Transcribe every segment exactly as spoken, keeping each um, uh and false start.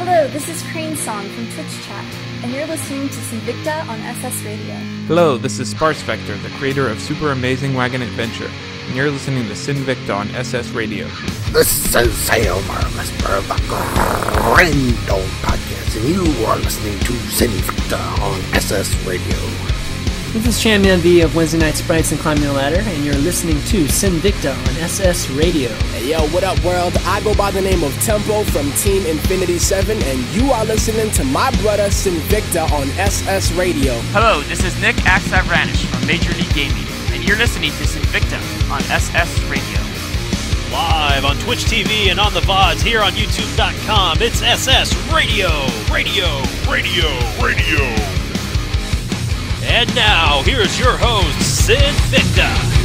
Hello, this is Crane Song from Twitch Chat, and you're listening to Sinvicta on S S Radio. Hello, this is Sparse Vector, the creator of Super Amazing Wagon Adventure, and you're listening to Sinvicta on S S Radio. This is Sailor Mister of the Grindon Podcast, and you are listening to Sinvicta on S S Radio. This is Champion V of Wednesday Night Sprites and Climbing the Ladder, and you're listening to Sinvicta on S S Radio. Hey yo, what up world? I go by the name of Tempo from Team Infinity seven, and you are listening to my brother Sinvicta on S S Radio. Hello, this is Nick Axavranish from Major League Gaming, and you're listening to Sinvicta on S S Radio. Live on Twitch T V and on the V O Ds here on YouTube dot com, it's S S Radio, Radio, Radio, Radio. And now, here's your host, Sinvicta.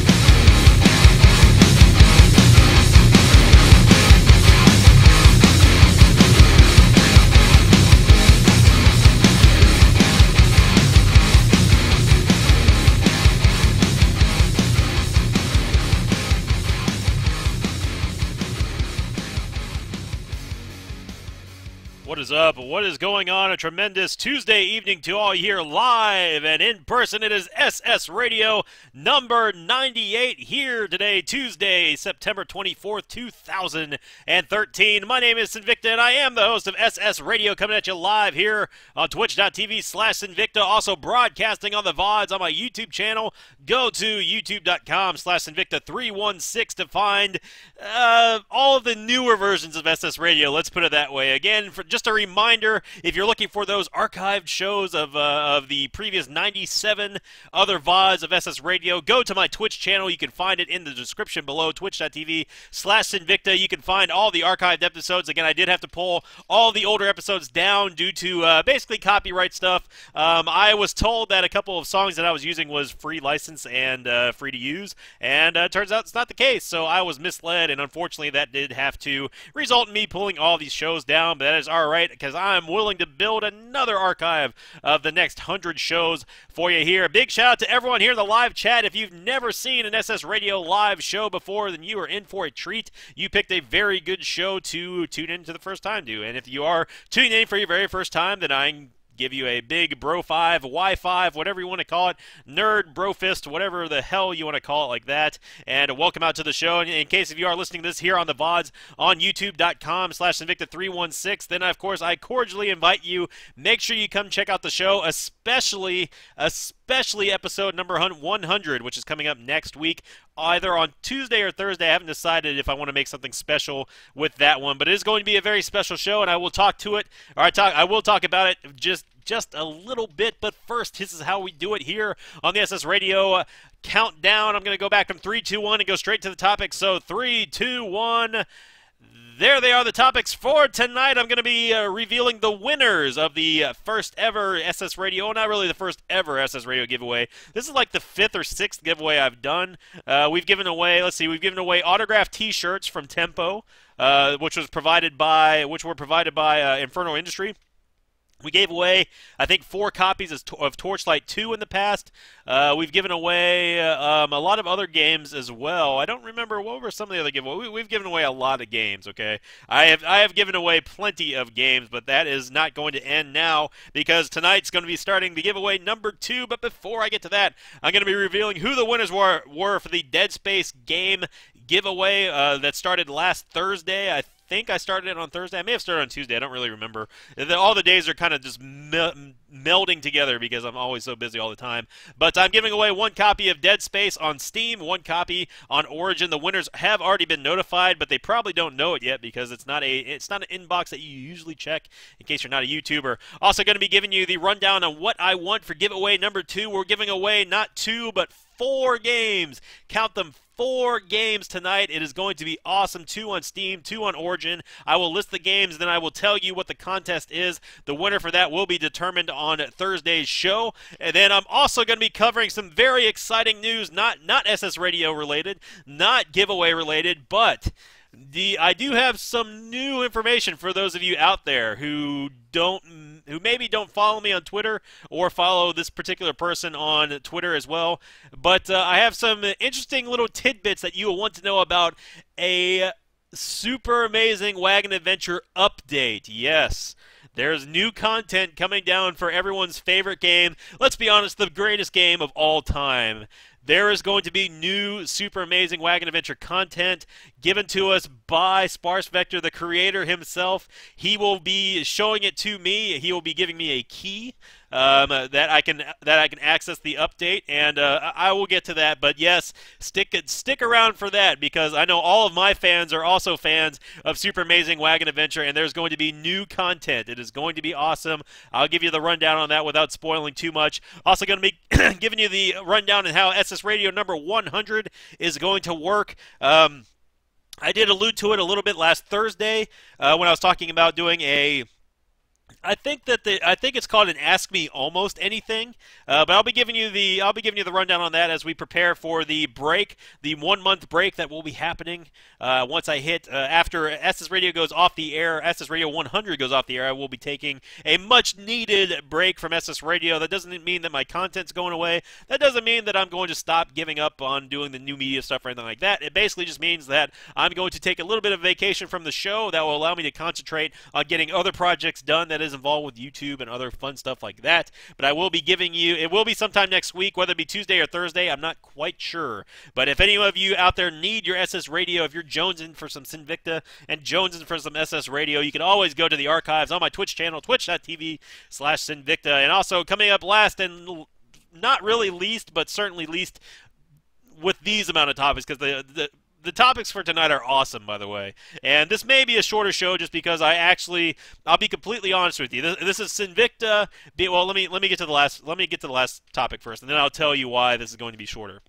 What is up? What is going on? A tremendous Tuesday evening to all here live and in person. It is S S Radio number ninety-eight here today, Tuesday, September twenty-fourth, two thousand thirteen. My name is Sinvicta, and I am the host of S S Radio, coming at you live here on Twitch dot T V slash Sinvicta, also broadcasting on the V O Ds on my YouTube channel. Go to YouTube dot com slash Sinvicta three one six to find uh, all of the newer versions of S S Radio, let's put it that way. Again, for just a reminder, if you're looking for those archived shows of uh, of the previous ninety-seven other V O Ds of S S Radio, go to my Twitch channel. You can find it in the description below, twitch dot T V slash Sinvicta. You can find all the archived episodes. Again, I did have to pull all the older episodes down due to uh, basically copyright stuff. Um, I was told that a couple of songs that I was using was free license and uh, free to use, and uh, turns out it's not the case, so I was misled, and unfortunately that did have to result in me pulling all these shows down, but that is alright, because I'm willing to build another archive of the next hundred shows for you here. Big shout out to everyone here in the live chat. If you've never seen an S S Radio live show before, then you are in for a treat. You picked a very good show to tune in to the first time to, and if you are tuning in for your very first time, then I give you a big bro five, Y five, whatever you want to call it, nerd, bro fist, whatever the hell you want to call it like that, and welcome out to the show. And in case if you are listening to this here on the V O Ds on YouTube dot com slash Sinvicta three one six, then of course I cordially invite you, make sure you come check out the show, especially, especially episode number one hundred, which is coming up next week, either on Tuesday or Thursday. I haven't decided if I want to make something special with that one, but it is going to be a very special show, and I will talk to it, or I talk, I will talk about it just just a little bit. But first, this is how we do it here on the S S Radio uh, Countdown. I'm going to go back from three, two, one and go straight to the topics. So three, two, one. There they are, the topics for tonight. I'm going to be uh, revealing the winners of the uh, first ever S S Radio, well, not really the first ever S S Radio giveaway. This is like the fifth or sixth giveaway I've done. Uh, we've given away, let's see, we've given away autographed T-shirts from Tempo, uh, which was provided by, which were provided by uh, Inferno Industry. We gave away, I think, four copies of Torchlight two in the past. Uh, we've given away uh, um, a lot of other games as well. I don't remember, what were some of the other giveaways? We, we've given away a lot of games, okay? I have I have given away plenty of games, but that is not going to end now, because tonight's going to be starting the giveaway number two. But before I get to that, I'm going to be revealing who the winners were, were for the Dead Space game giveaway uh, that started last Thursday. I I think I started it on Thursday. I may have started on Tuesday. I don't really remember. All the days are kind of just me melding together because I'm always so busy all the time. But I'm giving away one copy of Dead Space on Steam, one copy on Origin. The winners have already been notified, but they probably don't know it yet because it's not a it's not an inbox that you usually check in case you're not a YouTuber. Also going to be giving you the rundown on what I want for giveaway number two. We're giving away not two, but four games. Count them, four games tonight. It is going to be awesome. Two on Steam, two on Origin. I will list the games, then I will tell you what the contest is. The winner for that will be determined on Thursday's show. And then I'm also going to be covering some very exciting news, not not S S Radio related, not giveaway related, but the I do have some new information for those of you out there who don't who maybe don't follow me on Twitter or follow this particular person on Twitter as well. But uh, I have some interesting little tidbits that you will want to know about a Super Amazing Wagon Adventure update. Yes. There's new content coming down for everyone's favorite game. Let's be honest, the greatest game of all time. There is going to be new Super Amazing Wagon Adventure content given to us by Sparse Vector, the creator himself. He will be showing it to me. He will be giving me a key um, that I can that I can access the update, and uh, I will get to that. But yes, stick stick around for that, because I know all of my fans are also fans of Super Amazing Wagon Adventure, and there's going to be new content. It is going to be awesome. I'll give you the rundown on that without spoiling too much. Also going to be giving you the rundown on how S S Radio number one hundred is going to work. Um, I did allude to it a little bit last Thursday uh, when I was talking about doing a I think that the I think it's called an Ask Me Almost Anything, uh, but I'll be giving you the I'll be giving you the rundown on that as we prepare for the break, the one month break that will be happening uh, once I hit uh, after S S Radio goes off the air. S S Radio one hundred goes off the air. I will be taking a much needed break from S S Radio. That doesn't mean that my content's going away. That doesn't mean that I'm going to stop giving up on doing the new media stuff or anything like that. It basically just means that I'm going to take a little bit of vacation from the show that will allow me to concentrate on getting other projects done that is involved with YouTube and other fun stuff like that. But I will be giving you, it will be sometime next week, whether it be Tuesday or Thursday, I'm not quite sure. But if any of you out there need your S S Radio, if you're jonesing for some Sinvicta and jonesing for some S S Radio, you can always go to the archives on my Twitch channel, twitch.tv slash Sinvicta. And also coming up last, and not really least, but certainly least with these amount of topics, because the, the The topics for tonight are awesome, by the way. And this may be a shorter show just because I actually, I'll be completely honest with you. This, this is Sinvicta. Well, let me let me get to the last let me get to the last topic first, and then I'll tell you why this is going to be shorter.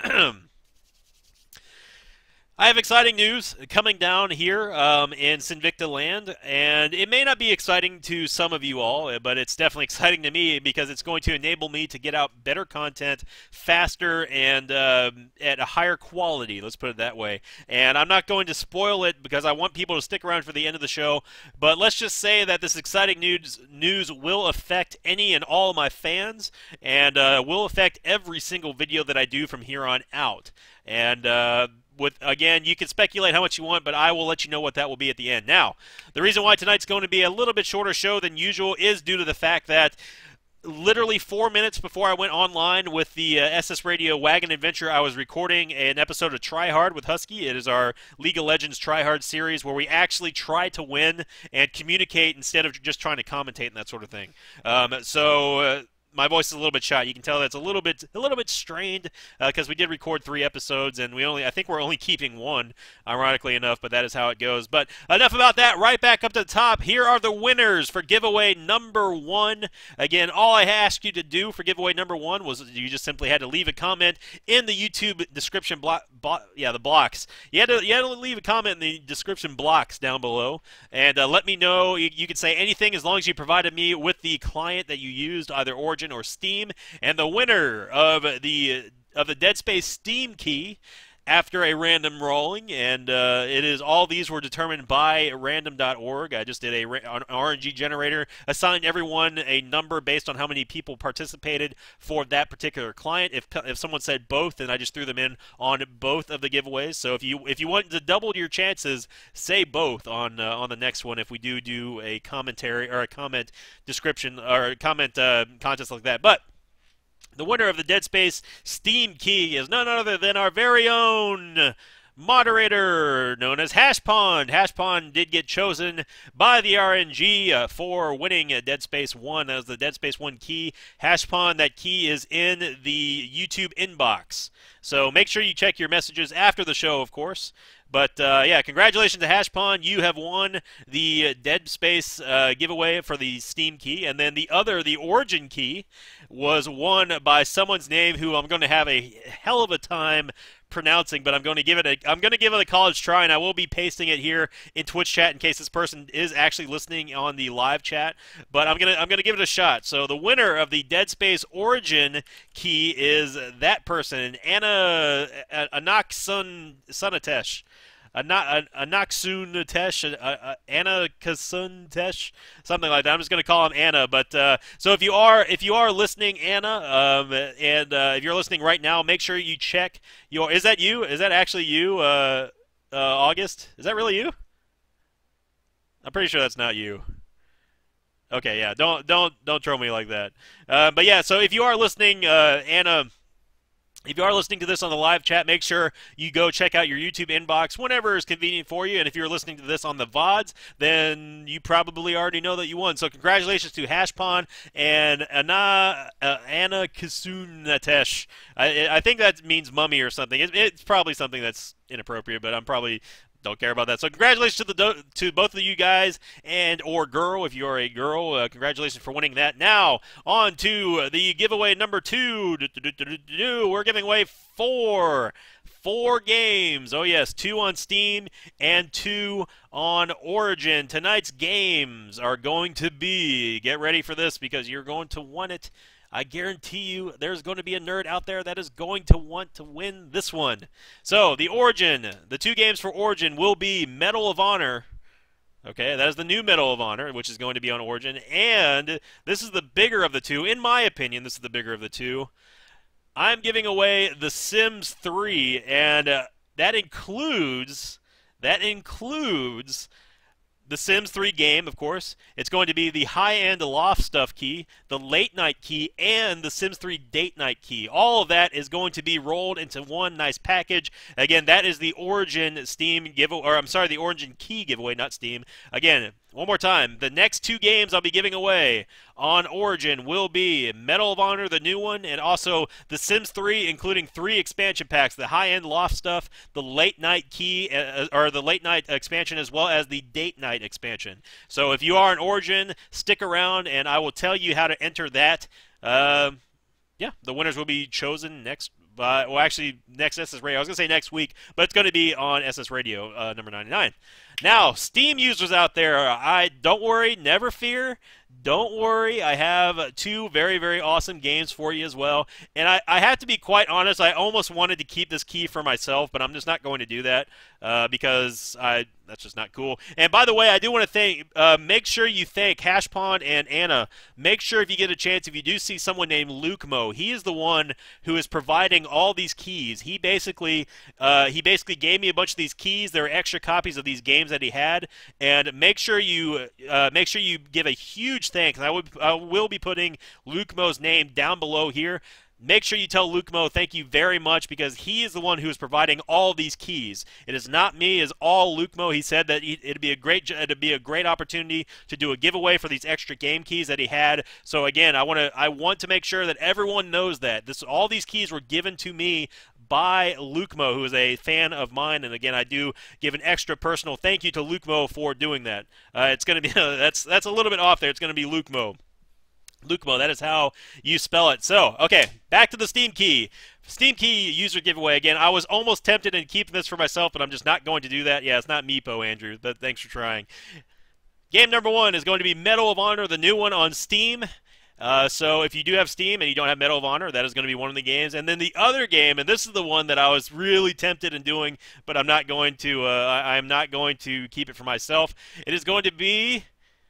I have exciting news coming down here um, in Sinvicta land, and it may not be exciting to some of you all, but it's definitely exciting to me because it's going to enable me to get out better content faster and uh, at a higher quality, let's put it that way. And I'm not going to spoil it because I want people to stick around for the end of the show, but let's just say that this exciting news, news will affect any and all of my fans, and uh, will affect every single video that I do from here on out. And uh, With, again, you can speculate how much you want, but I will let you know what that will be at the end. Now, the reason why tonight's going to be a little bit shorter show than usual is due to the fact that literally four minutes before I went online with the uh, S S Radio Wagon Adventure, I was recording an episode of Try Hard with Husky. It is our League of Legends Try Hard series where we actually try to win and communicate instead of just trying to commentate and that sort of thing. Um, so... Uh, My voice is a little bit shot. You can tell that's a little bit a little bit strained because uh, we did record three episodes and we only I think we're only keeping one, ironically enough, but that is how it goes. But enough about that. Right back up to the top. Here are the winners for giveaway number one. Again, all I asked you to do for giveaway number one was you just simply had to leave a comment in the YouTube description block. Blo yeah, the blocks. You had to you had to leave a comment in the description blocks down below and uh, let me know. You, you can say anything as long as you provided me with the client that you used, either Origin or Steam. And the winner of the of the Dead Space Steam key after a random rolling, and uh, it is all these were determined by random dot org. I just did a an R N G generator, assigned everyone a number based on how many people participated for that particular client. If if someone said both, then I just threw them in on both of the giveaways. So if you if you want to double your chances, say both on uh, on the next one. If we do do a commentary or a comment description or a comment uh, contest like that, but. The winner of the Dead Space Steam key is none other than our very own moderator known as Hashpond. Hashpond did get chosen by the R N G uh, for winning uh, Dead Space one as the Dead Space one key. Hashpond, that key is in the YouTube inbox. So make sure you check your messages after the show, of course. But, uh, yeah, congratulations to Hashpond. You have won the Dead Space uh, giveaway for the Steam key. And then the other, the Origin key, was won by someone's name who I'm going to have a hell of a time pronouncing, but I'm going to give it a I'm going to give it a college try, and I will be pasting it here in Twitch chat in case this person is actually listening on the live chat. But I'm gonna I'm gonna give it a shot. So the winner of the Dead Space Origin key is that person, Anna Anaxun Sunatesh. Anaxun Tesh, Anna Kasun Tesh, something like that. I'm just going to call him Anna. But uh, so if you are if you are listening, Anna, um, and uh, if you're listening right now, make sure you check your. Is that you? Is that actually you? Uh, uh, August. Is that really you? I'm pretty sure that's not you. Okay, yeah, don't don't don't troll me like that. Uh, but yeah, so if you are listening, uh, Anna, if you are listening to this on the live chat, make sure you go check out your YouTube inbox whenever is convenient for you. And if you're listening to this on the V O Ds, then you probably already know that you won. So congratulations to Hashpon and Anna uh, Anna Kasunatesh. I, I think that means mummy or something. It, it's probably something that's inappropriate, but I'm probably don't care about that. So congratulations to the do- to both of you guys and or girl if you're a girl. Uh, congratulations for winning that. Now on to the giveaway number two. We're giving away four four games. Oh yes, two on Steam and two on Origin. Tonight's games are going to be, get ready for this because you're going to want it. I guarantee you there's going to be a nerd out there that is going to want to win this one. So, the Origin, the two games for Origin will be Medal of Honor. Okay, that is the new Medal of Honor, which is going to be on Origin. And this is the bigger of the two. In my opinion, this is the bigger of the two. I'm giving away The Sims three, and uh, that includes, that includes The Sims three game, of course. It's going to be the high-end loft stuff key, the late night key, and the Sims three date night key. All of that is going to be rolled into one nice package. Again, that is the Origin Steam giveaway, or I'm sorry, the Origin key giveaway, not Steam. Again, one more time, the next two games I'll be giving away on Origin will be Medal of Honor, the new one, and also The Sims three, including three expansion packs, the high-end loft stuff, the late night key, uh, or the late night expansion, as well as the date night expansion. So if you are an Origin, stick around, and I will tell you how to enter that. Uh, yeah, the winners will be chosen next. Uh, well, actually, next S S Radio. I was going to say next week, but it's going to be on S S Radio uh, number ninety-nine. Now, Steam users out there, I don't worry, never fear. Don't worry, I have two very, very awesome games for you as well. And I, I have to be quite honest, I almost wanted to keep this key for myself, but I'm just not going to do that uh, because I that's just not cool. And by the way, I do want to thank, uh, make sure you thank Hashpond and Anna. Make sure if you get a chance, if you do see someone named Lukemo, he is the one who is providing all these keys. He basically, uh, he basically gave me a bunch of these keys. There are extra copies of these games that he had, and make sure you, uh, make sure you give a huge thanks. I would, I will be putting Lukemo's name down below here. Make sure you tell Lukemo thank you very much because he is the one who is providing all these keys. It is not me, it is all Lukemo. He said that it'd be a great it'd be a great opportunity to do a giveaway for these extra game keys that he had. So again, I want to I want to make sure that everyone knows that this all these keys were given to me by Lukemo, who is a fan of mine, and again, I do give an extra personal thank you to Lukemo for doing that. Uh, it's going to be that's that's a little bit off there. It's going to be Lukemo. Lukemo, that is how you spell it. So, okay, back to the Steam key. Steam key user giveaway. Again, I was almost tempted in keeping this for myself, but I'm just not going to do that. Yeah, it's not Meepo, Andrew, but thanks for trying. Game number one is going to be Medal of Honor, the new one on Steam. Uh, so if you do have Steam and you don't have Medal of Honor, that is going to be one of the games. And then the other game, and this is the one that I was really tempted in doing, but I'm not going to. Uh, I, I'm not going to keep it for myself. It is going to be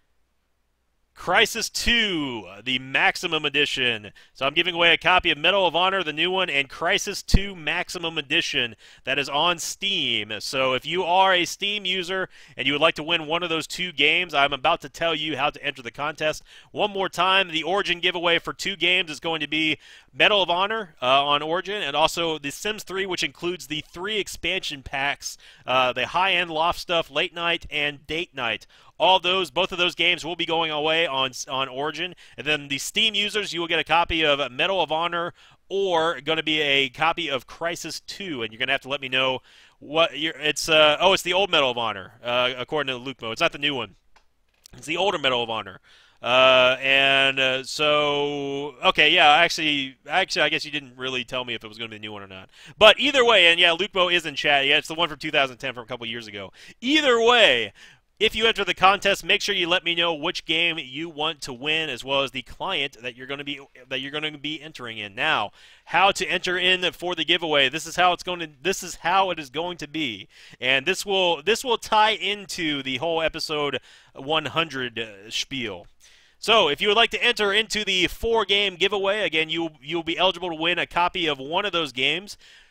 Crysis two, the Maximum Edition. So I'm giving away a copy of Medal of Honor, the new one, and Crysis two Maximum Edition that is on Steam. So if you are a Steam user and you would like to win one of those two games, I'm about to tell you how to enter the contest. One more time, the Origin giveaway for two games is going to be Medal of Honor uh, on Origin, and also The Sims three, which includes the three expansion packs, uh, the high-end loft stuff, late night, and date night. All those, both of those games will be going away on on Origin. And then the Steam users, you will get a copy of Medal of Honor or going to be a copy of Crysis two. And you're going to have to let me know what you're, it's. Uh, oh, it's the old Medal of Honor, uh, according to Lukemo. It's not the new one. It's the older Medal of Honor. Uh, and uh, so, okay, yeah, actually, actually, I guess you didn't really tell me if it was going to be the new one or not. But either way, and yeah, Lukemo is in chat. Yeah, it's the one from two thousand ten from a couple years ago. Either way, if you enter the contest, make sure you let me know which game you want to win, as well as the client that you're going to be that you're going to be entering in. Now, how to enter in for the giveaway? This is how it's going to. This is how it is going to be, and this will this will tie into the whole episode one hundred uh, spiel. So, if you would like to enter into the four-game giveaway, again, you you'll be eligible to win a copy of one of those games.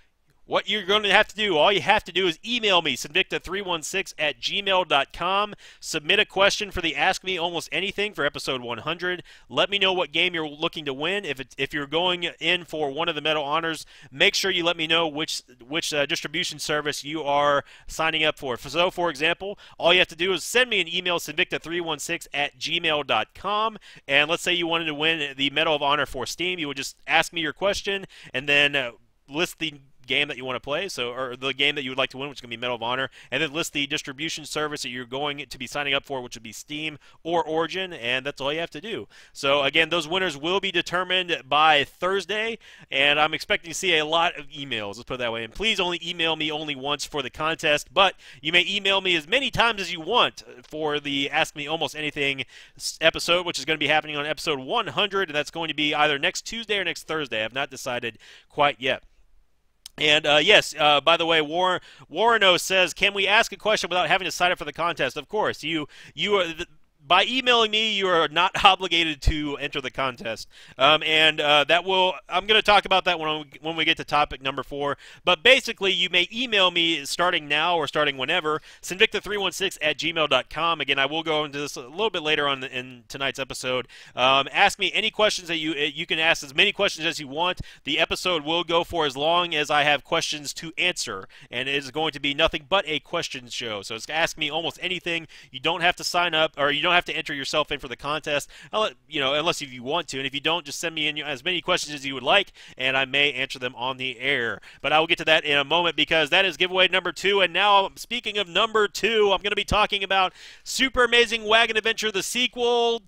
what you're going to have to do, all you have to do is email me, Sinvicta three one six at gmail dot com. Submit a question for the Ask Me Almost Anything for episode one hundred. Let me know what game you're looking to win. If it, if you're going in for one of the Medal Honors, make sure you let me know which which uh, distribution service you are signing up for. So, for example, all you have to do is send me an email, Sinvicta three one six at gmail dot com, and let's say you wanted to win the Medal of Honor for Steam. You would just ask me your question and then uh, list the game that you want to play, so or the game that you would like to win, which is going to be Medal of Honor, and then list the distribution service that you're going to be signing up for, which would be Steam or Origin, and that's all you have to do. So again, those winners will be determined by Thursday, and I'm expecting to see a lot of emails, let's put it that way. And please only email me only once for the contest, but you may email me as many times as you want for the Ask Me Almost Anything episode, which is going to be happening on episode one hundred, and that's going to be either next Tuesday or next Thursday. I have not decided quite yet. And, uh, yes, uh, by the way, War- Warreno says, can we ask a question without having to sign up for the contest? Of course. You you are... Th- By emailing me, you are not obligated to enter the contest, um, and uh, that will. I'm going to talk about that when we, when we get to topic number four. But basically, you may email me starting now or starting whenever. Sinvicta three one six at gmail dot com. Again, I will go into this a little bit later on in tonight's episode. Um, ask me any questions that you you can ask as many questions as you want. The episode will go for as long as I have questions to answer, and it is going to be nothing but a question show. So it's ask me almost anything. You don't have to sign up, or you don't have to enter yourself in for the contest, I'll let, you know, unless if you want to. And if you don't, just send me in as many questions as you would like, and I may answer them on the air. But I will get to that in a moment, because that is giveaway number two. And now, speaking of number two, I'm going to be talking about Super Amazing Wagon Adventure, the sequel.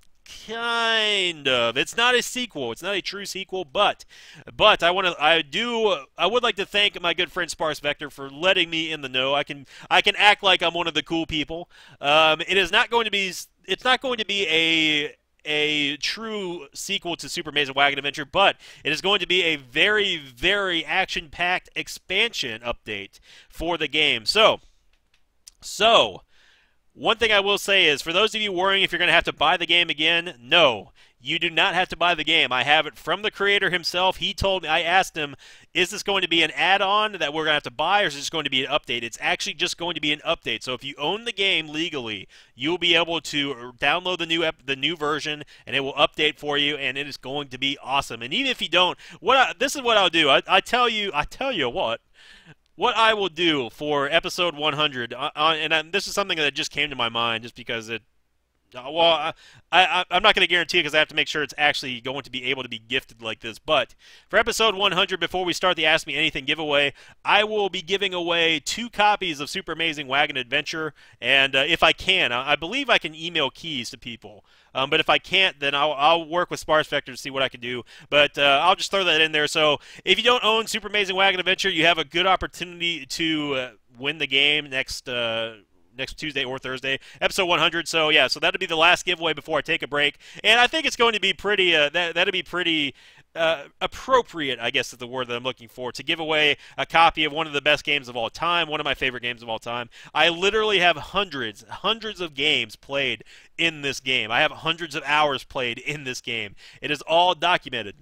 Kind of. It's not a sequel. It's not a true sequel, but but I want to. I do. I would like to thank my good friend Sparse Vector for letting me in the know. I can. I can act like I'm one of the cool people. Um, it is not going to be. It's not going to be a a true sequel to Super Amazing Wagon Adventure, but it is going to be a very, very action-packed expansion update for the game. So, so. One thing I will say is, for those of you worrying if you're going to have to buy the game again, no. You do not have to buy the game. I have it from the creator himself. He told me, I asked him, is this going to be an add-on that we're going to have to buy, or is this going to be an update? It's actually just going to be an update. So if you own the game legally, you'll be able to download the new ep- the new version, and it will update for you, and it is going to be awesome. And even if you don't, what I, this is what I'll do. I, I tell you, I tell you what. What I will do for episode one hundred, uh, and I, this is something that just came to my mind just because it, uh, well, I, I, I'm not going to guarantee it because I have to make sure it's actually going to be able to be gifted like this. But for episode one hundred, before we start the Ask Me Anything giveaway, I will be giving away two copies of Super Amazing Wagon Adventure. And uh, if I can, I, I believe I can email keys to people. Um, but if I can't, then I'll, I'll work with Sparse Vector to see what I can do. But uh, I'll just throw that in there. So if you don't own Super Amazing Wagon Adventure, you have a good opportunity to uh, win the game next uh, next Tuesday or Thursday, episode one hundred. So yeah, so that'll be the last giveaway before I take a break. And I think it's going to be pretty. Uh, that that'll be pretty. Uh, appropriate, I guess is the word that I'm looking for, to give away a copy of one of the best games of all time, one of my favorite games of all time. I literally have hundreds, hundreds of games played in this game. I have hundreds of hours played in this game. It is all documented.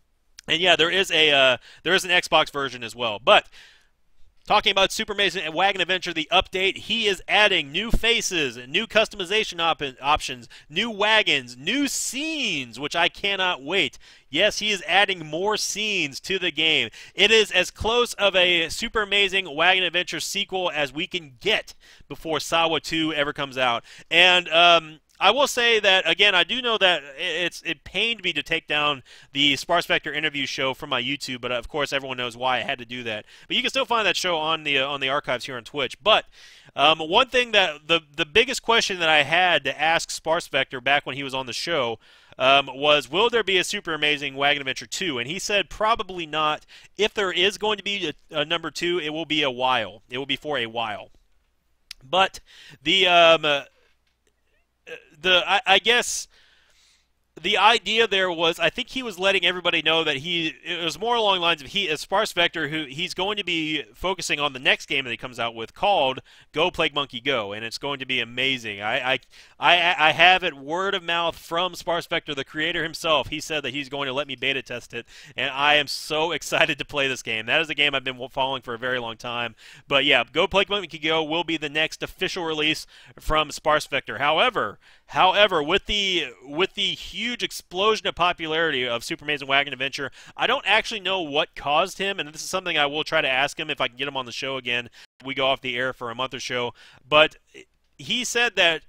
And yeah, there is a uh, there is an Xbox version as well. But talking about Super Amazing Wagon Adventure, the update, he is adding new faces, new customization op- options, new wagons, new scenes, which I cannot wait. Yes, he is adding more scenes to the game. It is as close of a Super Amazing Wagon Adventure sequel as we can get before Sawa two ever comes out. And um, I will say that, again, I do know that it's it pained me to take down the Sparse Vector interview show from my YouTube, but of course everyone knows why I had to do that. But you can still find that show on the uh, on the archives here on Twitch. But um, one thing that the the biggest question that I had to ask Sparse Vector back when he was on the show um, was, will there be a Super Amazing Wagon Adventure two? And he said probably not. If there is going to be a, a number two, it will be a while. It will be for a while. But the um, uh, the I, I guess the idea there was, I think he was letting everybody know that he, it was more along the lines of he, as Sparse Vector, who he's going to be focusing on the next game that he comes out with called Go Plague Monkey Go, and it's going to be amazing. I, I, I, I have it word of mouth from Sparse Vector, the creator himself. He said that he's going to let me beta test it, and I am so excited to play this game. That is a game I've been following for a very long time. But yeah, Go Plague Monkey Go will be the next official release from Sparse Vector. However, However, with the with the huge explosion of popularity of Super Amazing Wagon Adventure, I don't actually know what caused him, and this is something I will try to ask him if I can get him on the show again. We go off the air for a month or so, but he said that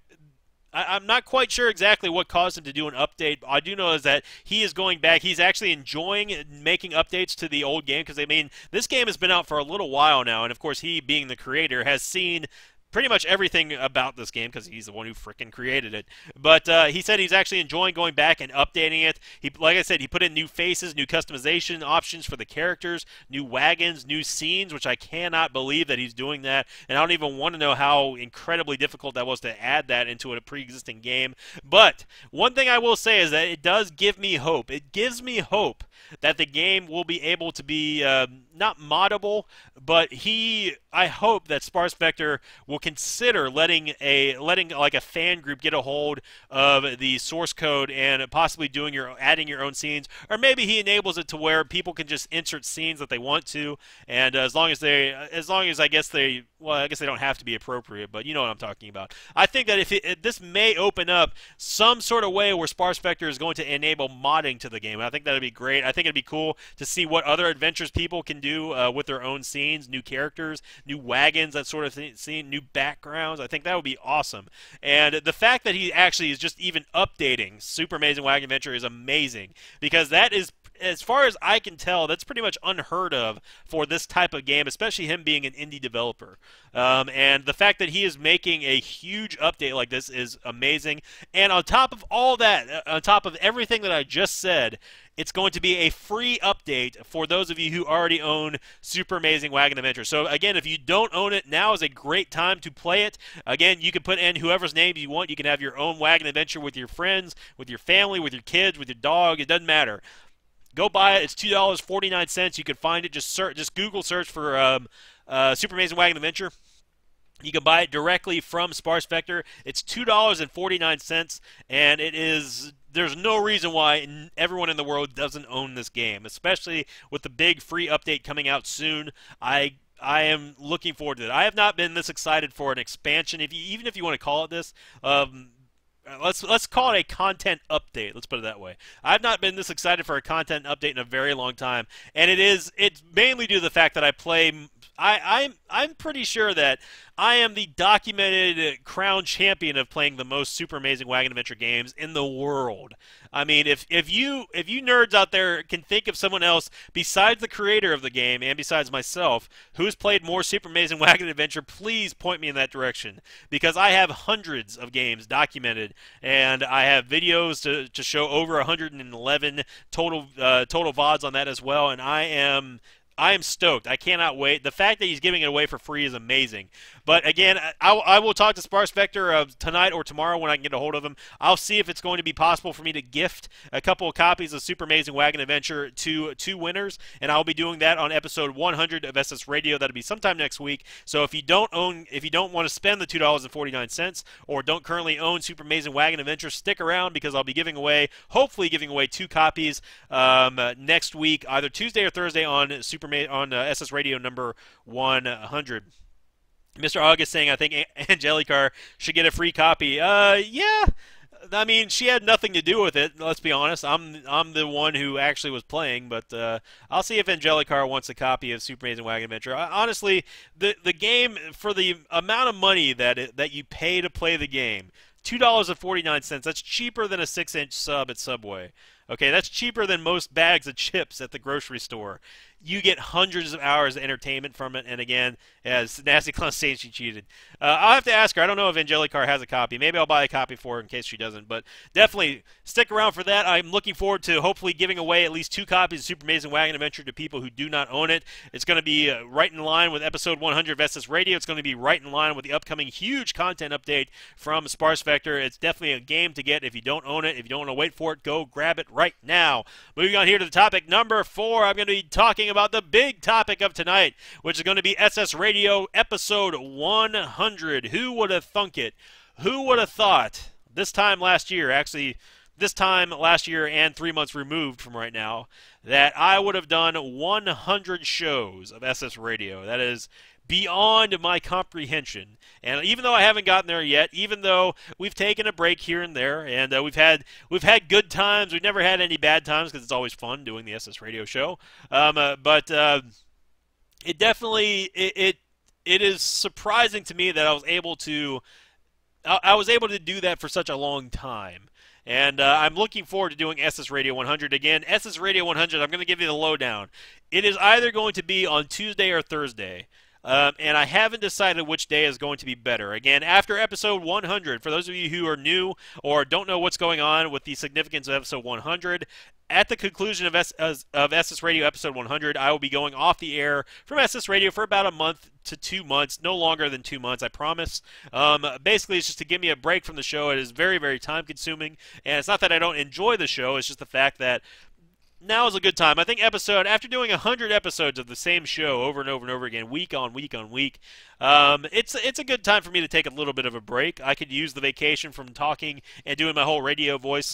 I, I'm not quite sure exactly what caused him to do an update. I do know is that he is going back. He's actually enjoying making updates to the old game because, I mean, this game has been out for a little while now, and of course he, being the creator, has seen pretty much everything about this game because he's the one who frickin' created it. But uh, he said he's actually enjoying going back and updating it. He, like I said, he put in new faces, new customization options for the characters, new wagons, new scenes, which I cannot believe that he's doing that. And I don't even want to know how incredibly difficult that was to add that into a pre-existing game. But one thing I will say is that it does give me hope. It gives me hope that the game will be able to be uh, not moddable, but he, I hope that Sparse Vector will consider letting a letting like a fan group get a hold of the source code and possibly doing your adding your own scenes, or maybe he enables it to where people can just insert scenes that they want to, and uh, as long as they, as long as I guess they, well, I guess they don't have to be appropriate, but you know what I'm talking about. I think that if it, it, this may open up some sort of way where Sparse Vector is going to enable modding to the game. I think that would be great. I think it'd be cool to see what other adventures people can do uh, with their own scenes, new characters, new wagons, that sort of thing, scene, new backgrounds. I think that would be awesome. And the fact that he actually is just even updating Super Amazing Wagon Adventure is amazing, because that is, as far as I can tell, that's pretty much unheard of for this type of game, especially him being an indie developer. Um, and the fact that he is making a huge update like this is amazing. And on top of all that, on top of everything that I just said, it's going to be a free update for those of you who already own Super Amazing Wagon Adventure. So again, if you don't own it, now is a great time to play it. Again, you can put in whoever's name you want. You can have your own wagon adventure with your friends, with your family, with your kids, with your dog. It doesn't matter. Go buy it. It's two dollars and forty-nine cents. You can find it. Just search, just Google search for um, uh, Super Amazing Wagon Adventure. You can buy it directly from Sparse Vector. It's two dollars and forty-nine cents, and it is, there's no reason why everyone in the world doesn't own this game, especially with the big free update coming out soon. I I am looking forward to it. I have not been this excited for an expansion, if you, even if you want to call it this. Um, Let's let's call it a content update. Let's put it that way. I've not been this excited for a content update in a very long time, and it is it's mainly due to the fact that I play. I, I'm I'm pretty sure that I am the documented crown champion of playing the most Super Amazing Wagon Adventure games in the world. I mean, if if you if you nerds out there can think of someone else besides the creator of the game and besides myself who's played more Super Amazing Wagon Adventure, please point me in that direction, because I have hundreds of games documented, and I have videos to, to show over one hundred eleven total uh, total V O Ds on that as well, and I am I am stoked. I cannot wait. The fact that he's giving it away for free is amazing. But again, I, I will talk to Sparse Vector uh, tonight or tomorrow when I can get a hold of him. I'll see if it's going to be possible for me to gift a couple of copies of Super Amazing Wagon Adventure to two winners, and I'll be doing that on episode one hundred of S S Radio. That'll be sometime next week. So if you don't own, if you don't want to spend the two dollars and forty-nine cents or don't currently own Super Amazing Wagon Adventure, stick around, because I'll be giving away, hopefully giving away two copies um, uh, next week, either Tuesday or Thursday on Super on uh, S S Radio number one hundred. Mister August saying, I think Angelicar should get a free copy. Uh, yeah. I mean, she had nothing to do with it. Let's be honest. I'm I'm the one who actually was playing, but uh, I'll see if Angelicar wants a copy of Super Amazing Wagon Adventure. I, honestly, the the game, for the amount of money that it, that you pay to play the game, two dollars and forty-nine cents. That's cheaper than a six-inch sub at Subway. Okay, that's cheaper than most bags of chips at the grocery store. you get hundreds of hours of entertainment from it. And again, as Nasty Clown saying she cheated. Uh, I'll have to ask her. I don't know if Angelicar has a copy. Maybe I'll buy a copy for her in case she doesn't. But definitely stick around for that. I'm looking forward to hopefully giving away at least two copies of Super Amazing Wagon Adventure to people who do not own it. It's going to be uh, right in line with episode one hundred of S S Radio. It's going to be right in line with the upcoming huge content update from Sparse Vector. It's definitely a game to get if you don't own it. If you don't want to wait for it, go grab it right now. Moving on here to the topic number four, I'm going to be talking about the big topic of tonight, which is going to be S S Radio episode one hundred. Who would have thunk it? Who would have thought this time last year, actually this time last year and three months removed from right now, that I would have done one hundred shows of S S Radio? That is beyond my comprehension. And even though I haven't gotten there yet, even though we've taken a break here and there, and uh, we've had we've had good times, we've never had any bad times because it's always fun doing the S S Radio show. Um, uh, but uh, it definitely it, it it is surprising to me that I was able to I, I was able to do that for such a long time. And uh, I'm looking forward to doing S S Radio one hundred again. S S Radio one hundred, I'm going to give you the lowdown. It is either going to be on Tuesday or Thursday. Um, and I haven't decided which day is going to be better. Again, after episode one hundred, for those of you who are new or don't know what's going on with the significance of episode one hundred, at the conclusion of, S- of S S Radio episode one hundred, I will be going off the air from S S Radio for about a month to two months, no longer than two months, I promise. Um, basically, it's just to give me a break from the show. It is very, very time-consuming, and it's not that I don't enjoy the show, it's just the fact that now is a good time. I think episode, after doing one hundred episodes of the same show over and over and over again, week on week on week, um, it's, it's a good time for me to take a little bit of a break. I could use the vacation from talking and doing my whole radio voice,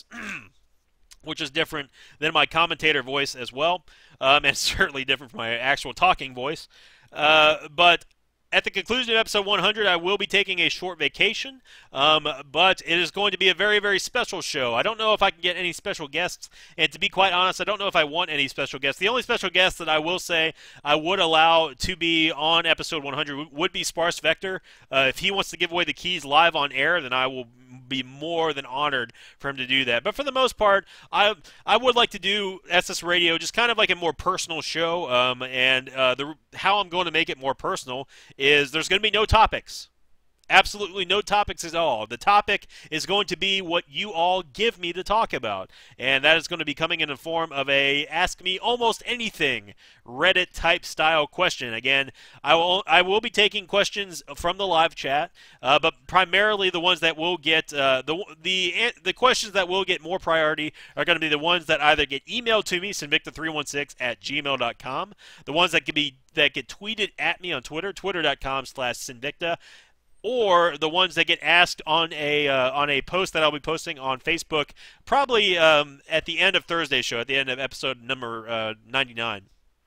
which is different than my commentator voice as well, um, and certainly different from my actual talking voice. Uh, but at the conclusion of episode one hundred, I will be taking a short vacation, um, but it is going to be a very, very special show. I don't know if I can get any special guests, and to be quite honest, I don't know if I want any special guests. The only special guest that I will say I would allow to be on episode one hundred would be Sparse Vector. Uh, if he wants to give away the keys live on air, then I will be more than honored for him to do that. But for the most part, I I would like to do S S Radio just kind of like a more personal show, um, and uh, the how I'm going to make it more personal is there's going to be no topics. Absolutely no topics at all. The topic is going to be what you all give me to talk about. And that is going to be coming in the form of a Ask Me Almost Anything Reddit-type style question. Again, I will I will be taking questions from the live chat, uh, but primarily the ones that will get, uh, the, the, the questions that will get more priority are going to be the ones that either get emailed to me, Sinvicta three one six at gmail dot com, the ones that can be that get tweeted at me on Twitter, twitter.com slash Sinvicta, or the ones that get asked on a uh, on a post that I'll be posting on Facebook, probably um, at the end of Thursday's show, at the end of episode number uh, ninety-nine.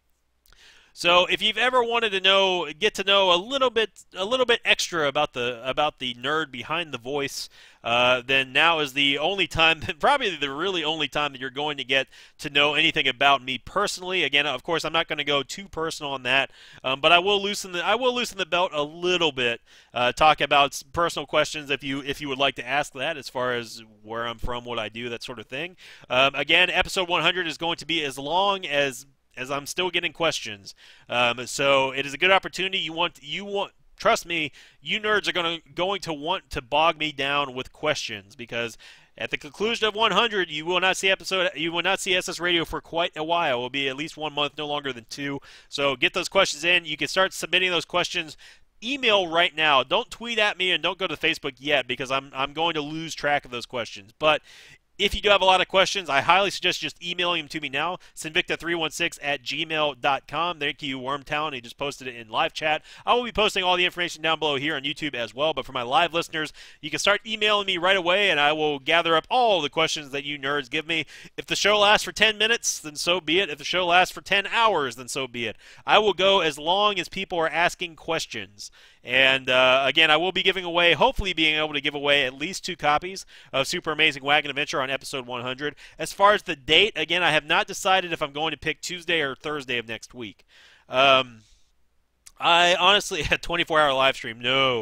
So if you've ever wanted to know, get to know a little bit, a little bit extra about the about the nerd behind the voice, uh, then now is the only time, probably the really only time that you're going to get to know anything about me personally. Again, of course, I'm not going to go too personal on that, um, but I will loosen the I will loosen the belt a little bit. Uh, talk about personal questions if you if you would like to ask that, as far as where I'm from, what I do, that sort of thing. Um, again, episode one hundred is going to be as long as. as I'm still getting questions. Um, so it is a good opportunity. You want, you want, trust me, you nerds are going to going to want to bog me down with questions, because at the conclusion of one hundred, you will not see episode, you will not see S S Radio for quite a while. It will be at least one month, no longer than two. So get those questions in. You can start submitting those questions. Email right now. Don't tweet at me and don't go to Facebook yet, because I'm I'm going to lose track of those questions. But if you do have a lot of questions, I highly suggest just emailing them to me now, Sinvicta three one six at gmail dot com. Thank you, Wormtown. He just posted it in live chat. I will be posting all the information down below here on YouTube as well, but for my live listeners, you can start emailing me right away, and I will gather up all the questions that you nerds give me. If the show lasts for ten minutes, then so be it. If the show lasts for ten hours, then so be it. I will go as long as people are asking questions. And, uh, again, I will be giving away, hopefully being able to give away at least two copies of Super Amazing Wagon Adventure on episode one hundred. As far as the date, again, I have not decided if I'm going to pick Tuesday or Thursday of next week. Um, I honestly, a twenty-four hour live stream, no.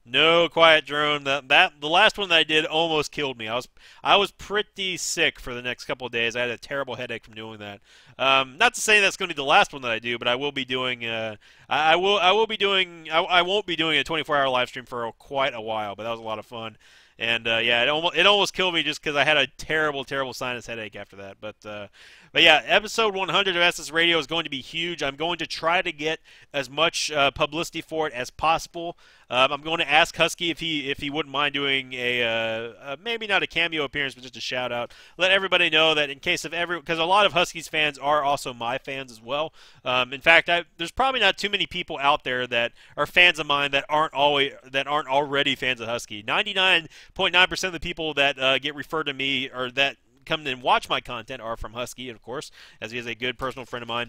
No Quiet Drone. That that the last one that I did almost killed me. I was I was pretty sick for the next couple of days. I had a terrible headache from doing that. Um, not to say that's going to be the last one that I do, but I will be doing. Uh, I, I will I will be doing. I, I won't be doing a twenty-four hour live stream for quite a while, but that was a lot of fun. And uh, yeah, it almost it almost killed me just because I had a terrible, terrible sinus headache after that. But uh, but yeah, episode one hundred of S S Radio is going to be huge. I'm going to try to get as much uh, publicity for it as possible. Um, I'm going to ask Husky if he if he wouldn't mind doing a uh, uh, maybe not a cameo appearance, but just a shout out. Let everybody know that in case of every because a lot of Huskies fans are also my fans as well. Um, in fact, I, there's probably not too many people out there that are fans of mine that aren't always that aren't already fans of Husky. ninety-nine zero point nine percent of the people that uh, get referred to me or that come and watch my content are from Husky, of course, as he is a good personal friend of mine.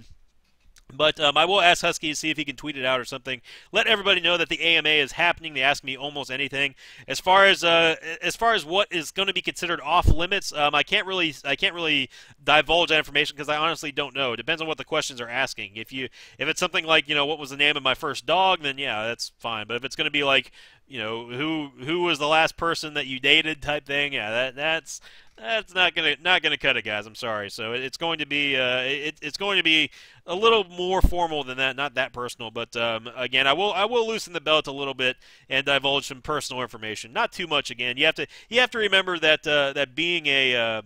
But um, I will ask Husky to see if he can tweet it out or something. Let everybody know that the A M A is happening. They ask me almost anything. As far as uh, as far as what is going to be considered off limits, um, I can't really I can't really divulge that information because I honestly don't know. It depends on what the questions are asking. If you if it's something like, you know, what was the name of my first dog, then yeah, that's fine. But if it's going to be like, you know, who who was the last person that you dated type thing, yeah, that that's that's not gonna not gonna cut it, guys. I'm sorry. So it's going to be uh, it, it's going to be a little more formal than that, not that personal. But um, again, I will I will loosen the belt a little bit and divulge some personal information. Not too much. Again, you have to you have to remember that uh, that being a uh,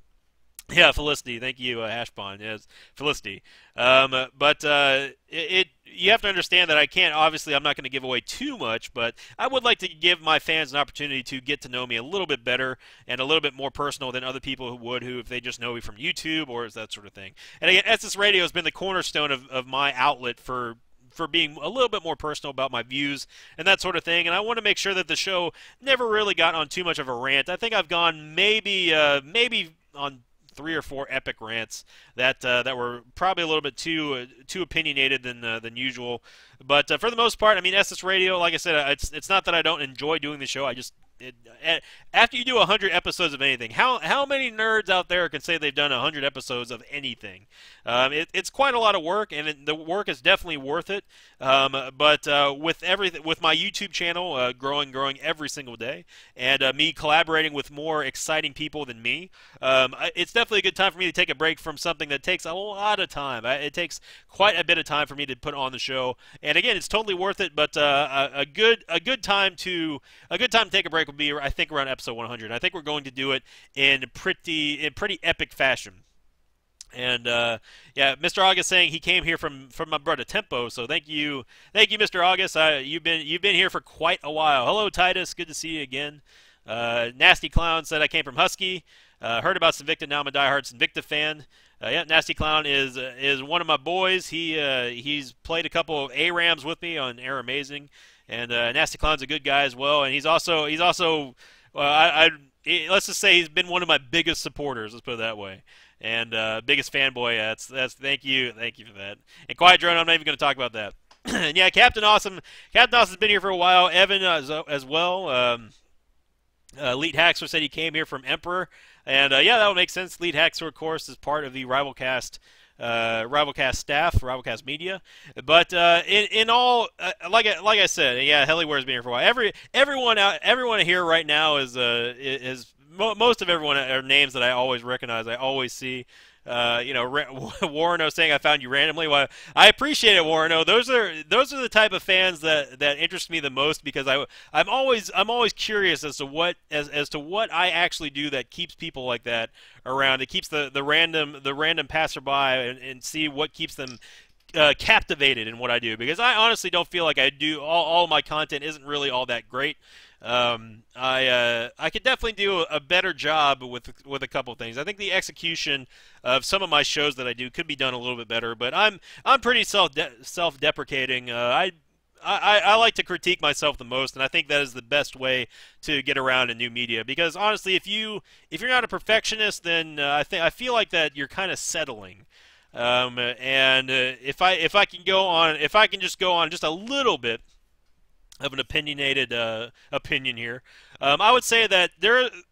yeah, Felicity. Thank you, uh, Hashbond. Yes, Felicity. Um, but uh, it, it you have to understand that I can't. Obviously, I'm not going to give away too much, but I would like to give my fans an opportunity to get to know me a little bit better and a little bit more personal than other people who would, who if they just know me from YouTube or that sort of thing. And again, S S Radio has been the cornerstone of, of my outlet for. for being a little bit more personal about my views and that sort of thing, and I want to make sure that the show never really got on too much of a rant. I think I've gone maybe uh, maybe on three or four epic rants that uh, that were probably a little bit too uh, too opinionated than uh, than usual. But uh, for the most part, I mean, S S Radio, like I said, it's it's not that I don't enjoy doing the show. I just it, after you do one hundred episodes of anything, how how many nerds out there can say they've done one hundred episodes of anything? Um, it, it's quite a lot of work, and it, the work is definitely worth it. Um, but uh, with everything, with my YouTube channel uh, growing, growing every single day, and uh, me collaborating with more exciting people than me, um, it's definitely a good time for me to take a break from something that takes a lot of time. It takes quite a bit of time for me to put on the show, and again, it's totally worth it. But uh, a, a good a good time to a good time to take a break would be, I think, around episode one hundred. I think we're going to do it in pretty in pretty epic fashion. And uh, yeah, Mister August saying he came here from, from my brother Tempo. So thank you, thank you, Mister August. Uh, you've been you've been here for quite a while. Hello, Titus. Good to see you again. Uh, Nasty Clown said I came from Husky. Uh, heard about Sinvicta. Now I'm a diehard Sinvicta fan. Uh, yeah, Nasty Clown is uh, is one of my boys. He uh, he's played a couple of A RAMs with me on Air Amazing, and uh, Nasty Clown's a good guy as well. And he's also he's also uh, I, I he, let's just say he's been one of my biggest supporters. Let's put it that way. And uh, biggest fanboy. That's that's thank you, thank you for that. And Quiet Drone, I'm not even going to talk about that. And yeah, Captain Awesome. Captain Awesome's been here for a while. Evan uh, as, as well. Um, uh, Elite Haxor said he came here from Emperor, and uh, yeah, that would make sense. Elite Haxor, of course, is part of the Rivalcast. Uh, Rivalcast staff, Rivalcast Media, but uh, in in all, uh, like I, like I said, yeah, Hellyware's been here for a while. Every everyone out, everyone here right now is uh is most of everyone are names that I always recognize. I always see. Uh, you know, Warreno saying I found you randomly. Well, I appreciate it, Warreno. Those are those are the type of fans that, that interest me the most because I I'm always I'm always curious as to what as as to what I actually do that keeps people like that around. It keeps the, the random the random passerby and, and see what keeps them uh, captivated in what I do, because I honestly don't feel like I do all all my content isn't really all that great. Um, I uh, I could definitely do a better job with with a couple of things. I think the execution of some of my shows that I do could be done a little bit better, but I'm I'm pretty self self deprecating. Uh, I, I I like to critique myself the most, and I think that is the best way to get around in new media. Because honestly, if you if you're not a perfectionist, then uh, I think I feel like that you're kind of settling. Um, and uh, if I if I can go on if I can just go on just a little bit of an opinionated uh, opinion here, um, I would say that there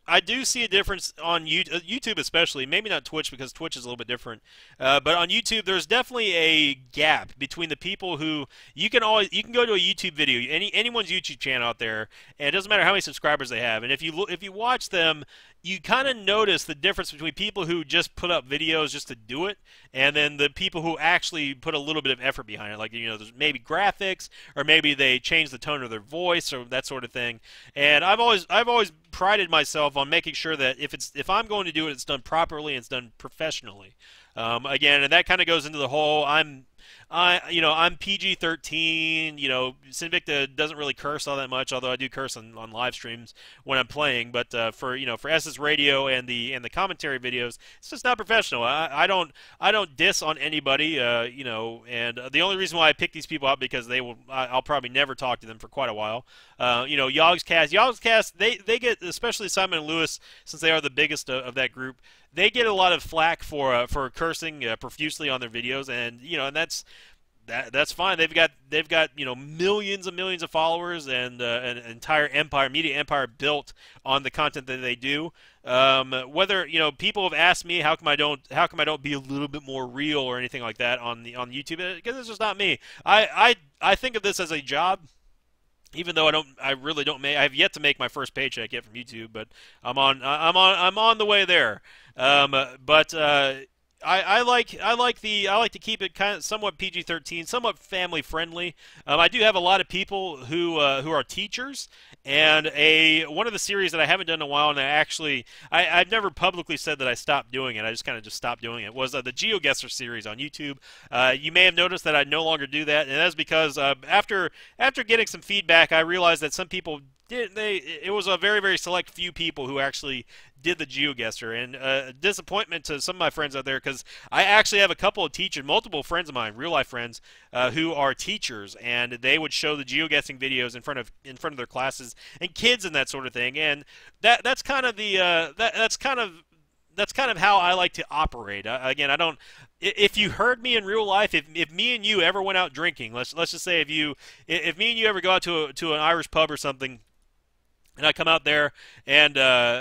I do see a difference on YouTube, especially. Maybe not Twitch, because Twitch is a little bit different. Uh, but on YouTube, there's definitely a gap between the people who you can always you can go to a YouTube video, any anyone's YouTube channel out there, and it doesn't matter how many subscribers they have. And if you if you watch them, you kind of notice the difference between people who just put up videos just to do it, and then the people who actually put a little bit of effort behind it. Like, you know, there's maybe graphics, or maybe they change the tone of their voice, or that sort of thing. And I've always I've always prided myself on making sure that if it's if I'm going to do it, it's done properly and it's done professionally. Um, again, and that kind of goes into the whole I'm. I, you know, I'm P G thirteen. You know, Sinvicta doesn't really curse all that much, although I do curse on, on live streams when I'm playing. But uh, for you know, for S S Radio and the and the commentary videos, it's just not professional. I, I don't I don't diss on anybody. Uh, you know, and the only reason why I pick these people up because they will I'll probably never talk to them for quite a while. Uh, you know, Yogscast, Yogscast, they they get, especially Simon and Lewis, since they are the biggest of, of that group. They get a lot of flack for uh, for cursing uh, profusely on their videos, and you know, and that's that that's fine. They've got they've got you know millions and millions of followers and uh, an entire empire, media empire built on the content that they do. Um, whether you know people have asked me how come I don't how come I don't be a little bit more real or anything like that on the on YouTube, because it's just not me. I I I think of this as a job. Even though I don't, I really don't make. I have yet to make my first paycheck yet from YouTube, but I'm on. I'm on. I'm on the way there. Um, but uh, I, I like. I like the. I like to keep it kind of somewhat P G thirteen, somewhat family friendly. Um, I do have a lot of people who uh, who are teachers, and a one of the series that I haven't done in a while, and I actually I, I've never publicly said that I stopped doing it. I just kind of just stopped doing it. Was uh, the GeoGuessr series on YouTube. Uh, you may have noticed that I no longer do that, and that's because uh, after after getting some feedback, I realized that some people did they. It was a very very select few people who actually did the GeoGuessr, and uh, disappointment to some of my friends out there, because I actually have a couple of teachers, multiple friends of mine, real life friends, uh, who are teachers, and they would show the geoguessing videos in front of in front of their classes and kids and that sort of thing, and that that's kind of the uh, that that's kind of that's kind of how I like to operate. Uh, again, I don't. If you heard me in real life, if if me and you ever went out drinking, let's let's just say if you if me and you ever go out to a, to an Irish pub or something, and I come out there and. Uh,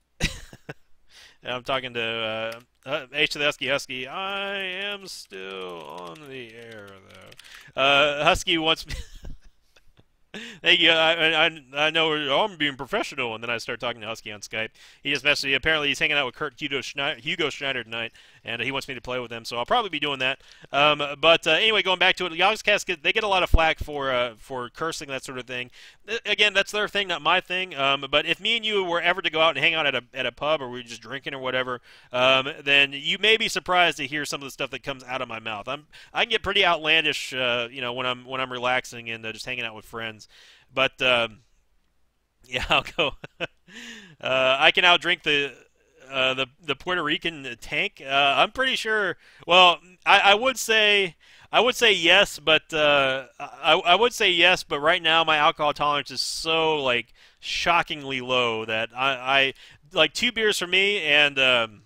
I'm talking to uh, H to the Husky Husky. I am still on the air, though. Uh, Husky wants me. Thank you. I, I I know oh, I'm being professional, and then I start talking to Husky on Skype. He just messaged me. Apparently, he's hanging out with Kurt Hugo Schneider, Hugo Schneider tonight, and he wants me to play with him. So I'll probably be doing that. Um, but uh, anyway, going back to it, Yogscast, they get a lot of flack for uh, for cursing, that sort of thing. Again, that's their thing, not my thing. Um, but if me and you were ever to go out and hang out at a at a pub, or we were just drinking or whatever, um, then you may be surprised to hear some of the stuff that comes out of my mouth. I'm I can get pretty outlandish, uh, you know, when I'm when I'm relaxing and uh, just hanging out with friends. But um, yeah, I'll go. uh, I can outdrink the uh, the the Puerto Rican tank. Uh, I'm pretty sure. Well, I, I would say I would say yes, but uh, I I would say yes, but right now my alcohol tolerance is so like shockingly low that I, I like two beers for me and. Um,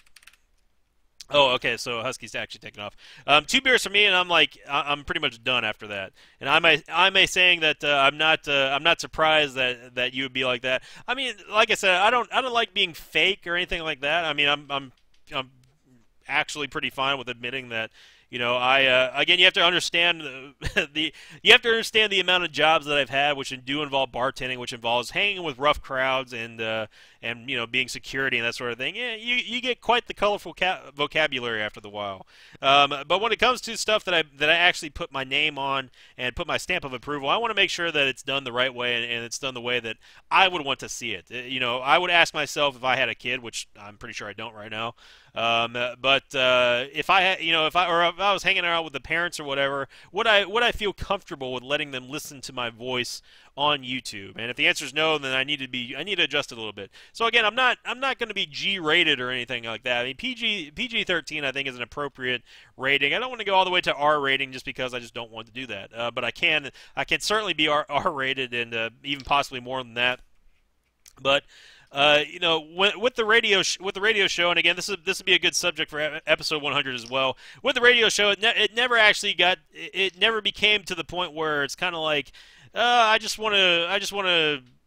Oh, okay. So Husky's actually taking off. Um, two beers for me, and I'm like, I'm pretty much done after that. And I may, I may saying that uh, I'm not, uh, I'm not surprised that that you would be like that. I mean, like I said, I don't, I don't like being fake or anything like that. I mean, I'm, I'm, I'm actually pretty fine with admitting that. You know, I uh, again, you have to understand the, the you have to understand the amount of jobs that I've had, which do involve bartending, which involves hanging with rough crowds and uh, and you know being security and that sort of thing. Yeah, you you get quite the colorful ca- vocabulary after the while. Um, but when it comes to stuff that I that I actually put my name on and put my stamp of approval, I want to make sure that it's done the right way and, and it's done the way that I would want to see it. You know, I would ask myself if I had a kid, which I'm pretty sure I don't right now. Um, but uh, if I had, you know, if I or if I was hanging out with the parents or whatever, would I would I feel comfortable with letting them listen to my voice on YouTube? And if the answer is no, then I need to be I need to adjust it a little bit. So again, I'm not I'm not going to be G-rated or anything like that. I mean, P G P G thirteen I think is an appropriate rating. I don't want to go all the way to R rating just because I just don't want to do that. Uh, but I can I can certainly be R rated and uh, even possibly more than that. But Uh, you know, with the radio sh- with the radio show, and again, this is this would be a good subject for episode one hundred as well. With the radio show, it, ne- it never actually got, it, it never became to the point where it's kind of like, uh, I just want to, I just want to,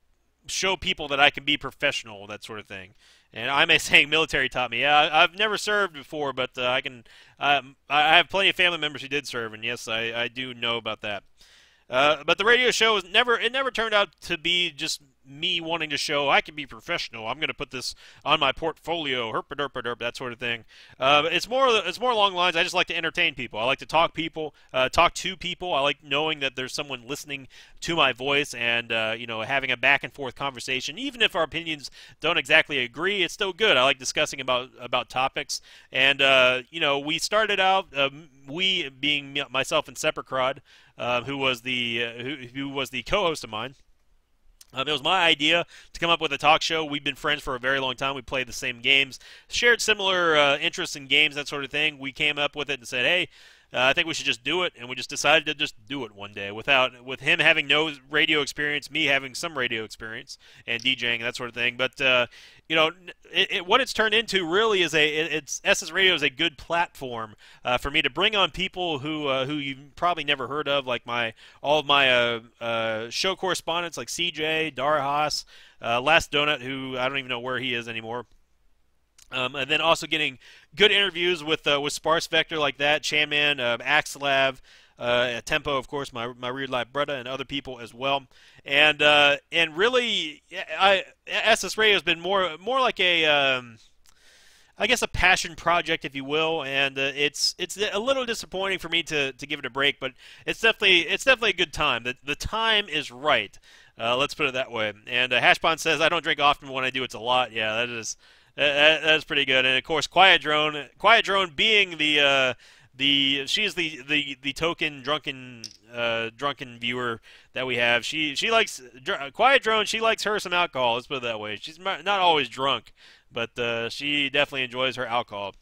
show people that I can be professional, that sort of thing. And I may saying military taught me. Yeah, I've never served before, but uh, I can. Um, I have plenty of family members who did serve, and yes, I, I do know about that. Uh, but the radio show was never. It never turned out to be just me wanting to show I can be professional. I'm going to put this on my portfolio, herp derp derp, that sort of thing. Uh, it's more. It's more along the lines. I just like to entertain people. I like to talk people, uh, talk to people. I like knowing that there's someone listening to my voice, and uh, you know, having a back and forth conversation. Even if our opinions don't exactly agree, it's still good. I like discussing about about topics. And uh, you know, we started out. Uh, we being myself and Seppercrod, uh, who was the uh, who, who was the co-host of mine. Um, it was my idea to come up with a talk show. We've been friends for a very long time. We played the same games, shared similar uh, interests in games, that sort of thing. We came up with it and said, hey, uh, I think we should just do it, and we just decided to just do it one day without with him having no radio experience, me having some radio experience and DJing and that sort of thing. But uh, you know, it, it, what it's turned into really is a it, it's S S Radio is a good platform uh, for me to bring on people who uh, who you've probably never heard of, like my all of my uh, uh, show correspondents like C J, Dara Haas, uh, Last Donut, who I don't even know where he is anymore. Um, and then also getting good interviews with uh, with Sparse Vector like that, Chanman, uh, Axelav, uh, Tempo, of course, my my Real Life brother, and other people as well. And uh, and really, I, S S Radio has been more more like a um, I guess a passion project, if you will, and uh, it's it's a little disappointing for me to, to give it a break, but it's definitely it's definitely a good time. The the time is right. Uh, let's put it that way. And uh, Hashbond says, I don't drink often, but when I do, it's a lot. Yeah, that is. That, that's pretty good, and of course, Quiet Drone. Quiet Drone being the uh, the she's the, the, the token drunken uh, drunken viewer that we have. She she likes dr- Quiet Drone. She likes her some alcohol. Let's put it that way. She's not always drunk, but uh, she definitely enjoys her alcohol.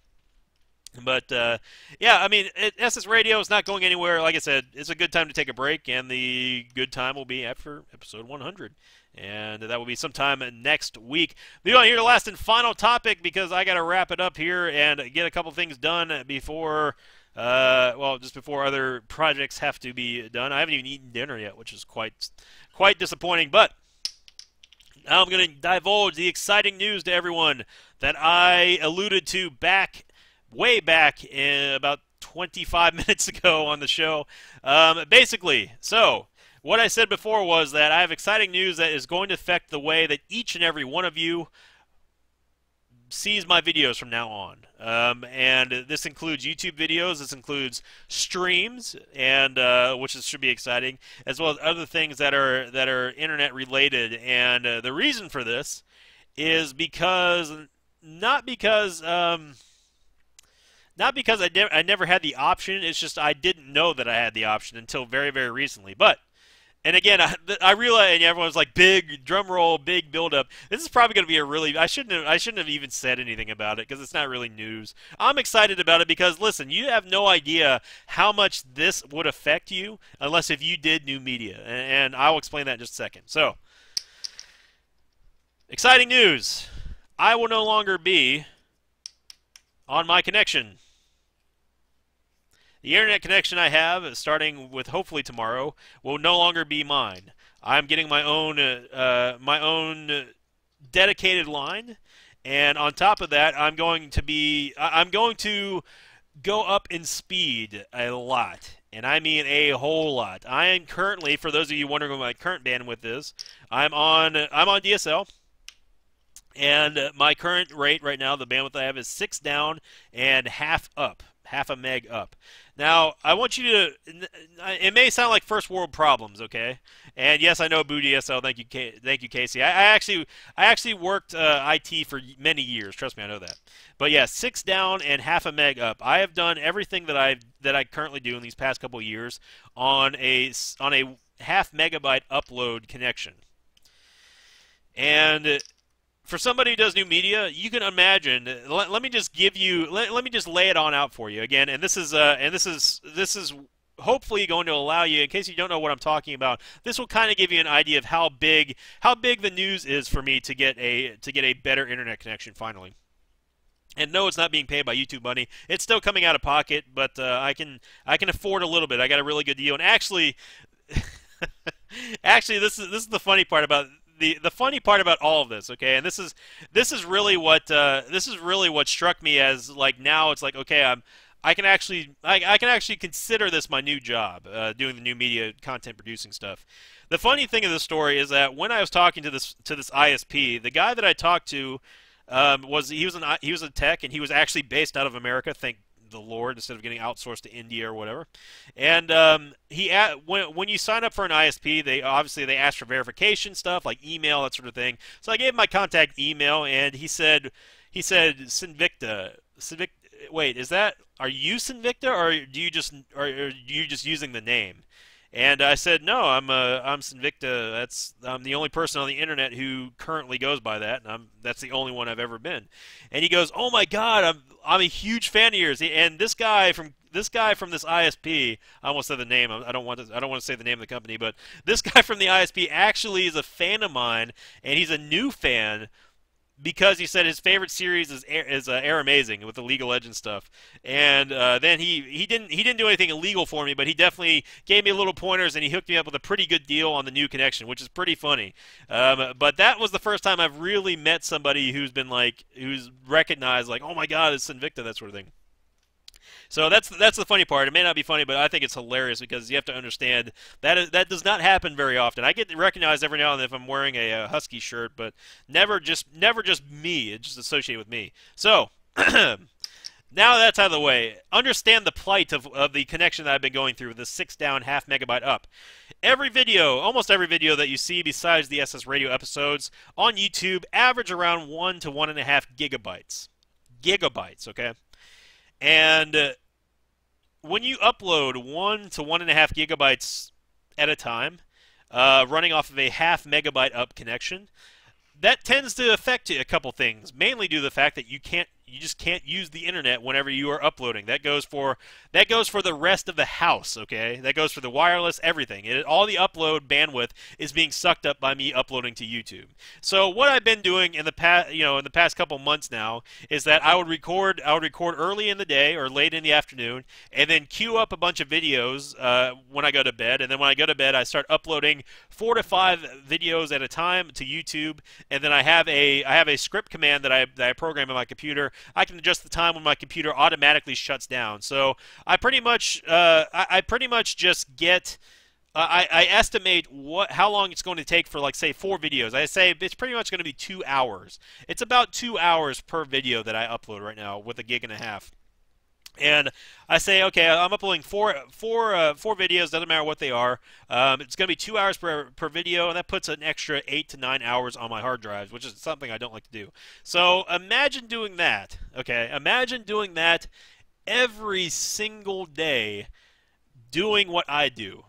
But uh, yeah, I mean, it, S S Radio is not going anywhere. Like I said, it's a good time to take a break, and the good time will be after episode one hundred. And that will be sometime next week. We want to hear the last and final topic because I got to wrap it up here and get a couple things done before, uh, well, just before other projects have to be done. I haven't even eaten dinner yet, which is quite, quite disappointing. But now I'm going to divulge the exciting news to everyone that I alluded to back, way back in about twenty-five minutes ago on the show. Um, basically, so. What I said before was that I have exciting news that is going to affect the way that each and every one of you sees my videos from now on. Um, and this includes YouTube videos, this includes streams, and uh, which is, should be exciting, as well as other things that are that are internet related. And uh, the reason for this is because not because um, not because I, ne- I never had the option. It's just I didn't know that I had the option until very very recently. But And again, I, I realize, and everyone's like, big drum roll, big build up. This is probably going to be a really. I shouldn't have. I shouldn't have even said anything about it because it's not really news. I'm excited about it because listen, you have no idea how much this would affect you unless if you did new media, and, and I'll explain that in just a second. So, exciting news! I will no longer be on my connection. The internet connection I have, starting with hopefully tomorrow, will no longer be mine. I'm getting my own, uh, uh, my own dedicated line, and on top of that, I'm going to be, I'm going to go up in speed a lot, and I mean a whole lot. I am currently, for those of you wondering what my current bandwidth is, I'm on, I'm on D S L. And my current rate right now, the bandwidth I have is six down and half up. Half a meg up. Now, I want you to, it may sound like first world problems, okay? And yes, I know Boo D S L, thank you, K, thank you Casey. I, I actually I actually worked uh, I T for many years, trust me, I know that. But yeah, six down and half a meg up. I have done everything that I that I currently do in these past couple of years on a, on a half megabyte upload connection. And for somebody who does new media, you can imagine. Let, let me just give you. Let, let me just lay it on out for you again. And this is uh, and this is this is hopefully going to allow you, in case you don't know what I'm talking about. This will kind of give you an idea of how big how big the news is for me to get a to get a better internet connection finally. And no, it's not being paid by YouTube money. It's still coming out of pocket, but uh, I can I can afford a little bit. I got a really good deal. And actually, actually, this is this is the funny part about the the funny part about all of this, okay, and this is this is really what uh, this is really what struck me as like now it's like okay, I'm I can actually I, I can actually consider this my new job, uh, doing the new media content producing stuff. The funny thing of the story is that when I was talking to this to this I S P, the guy that I talked to um, was he was an he was a tech and he was actually based out of America. Thank the Lord, instead of getting outsourced to India or whatever. And um, he when when you sign up for an I S P, they obviously they ask for verification stuff like email, that sort of thing. So I gave him my contact email, and he said he said Sinvicta. Sinvicta wait, is that are you Sinvicta, or do you just or are you just using the name? And I said, no, I'm uh, I'm Sinvicta. That's I'm the only person on the internet who currently goes by that, and I'm that's the only one I've ever been. And he goes, oh my God, I'm I'm a huge fan of yours. And this guy from this guy from this I S P, I almost said the name. I don't want to I don't want to say the name of the company, but this guy from the I S P actually is a fan of mine, and he's a new fan. Because he said his favorite series is is uh, Air Amazing with the League of Legends stuff, and uh, then he he didn't he didn't do anything illegal for me, but he definitely gave me little pointers and he hooked me up with a pretty good deal on the new connection, which is pretty funny. Um, but that was the first time I've really met somebody who's been like who's recognized like, oh my God, it's Sinvicta, that sort of thing. So that's that's the funny part. It may not be funny, but I think it's hilarious because you have to understand that is, that does not happen very often. I get recognized every now and then if I'm wearing a, a Husky shirt, but never just never just me. It's just associated with me. So now that's out of the way, understand the plight of, of the connection that I've been going through with the six down, half megabyte up. Every video, almost every video that you see besides the S S Radio episodes on YouTube average around one to one and a half gigabytes. Gigabytes, okay? And uh, when you upload one to one and a half gigabytes at a time, uh, running off of a half megabyte up connection, that tends to affect a couple things. Mainly due to the fact that you can't, you just can't use the internet whenever you are uploading. That goes for that goes for the rest of the house. Okay, that goes for the wireless, everything. It, all the upload bandwidth is being sucked up by me uploading to YouTube. So what I've been doing in the past, you know, in the past couple months now, is that I would record, I would record early in the day or late in the afternoon, and then queue up a bunch of videos uh, when I go to bed. And then when I go to bed, I start uploading four to five videos at a time to YouTube. And then I have a I have a script command that I that I program in my computer. I can adjust the time when my computer automatically shuts down. So I pretty much uh, I, I pretty much just get uh, I, I estimate what how long it's going to take for, like, say four videos. I say it's pretty much going to be two hours. It's about two hours per video that I upload right now with a gig and a half. And I say, okay, I'm uploading four, four, uh, four videos. Doesn't matter what they are. Um, it's going to be two hours per per video, and that puts an extra eight to nine hours on my hard drives, which is something I don't like to do. So imagine doing that. Okay, imagine doing that every single day, doing what I do.